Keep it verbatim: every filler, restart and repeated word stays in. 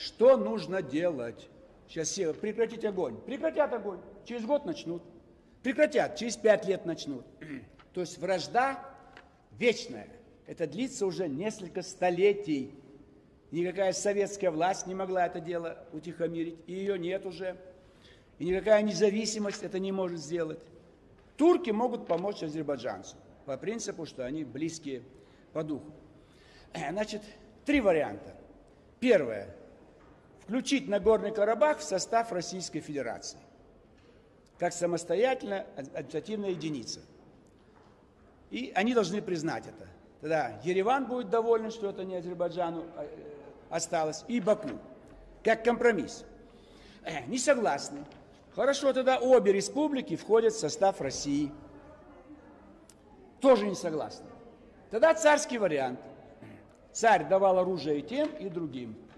что нужно делать? Сейчас все прекратить огонь. Прекратят огонь. Через год начнут. Прекратят. Через пять лет начнут. То есть вражда вечная. Это длится уже несколько столетий. Никакая советская власть не могла это дело утихомирить. И ее нет уже. И никакая независимость это не может сделать. Турки могут помочь азербайджанцам. По принципу, что они близкие по духу. Значит, три варианта. Первое. Включить Нагорный Карабах в состав Российской Федерации. Как самостоятельная административная единица. И они должны признать это. Тогда Ереван будет доволен, что это не Азербайджану осталось, и Баку. Как компромисс. Не согласны. Хорошо, тогда обе республики входят в состав России. Тоже не согласны. Тогда царский вариант. Царь давал оружие и тем, и другим.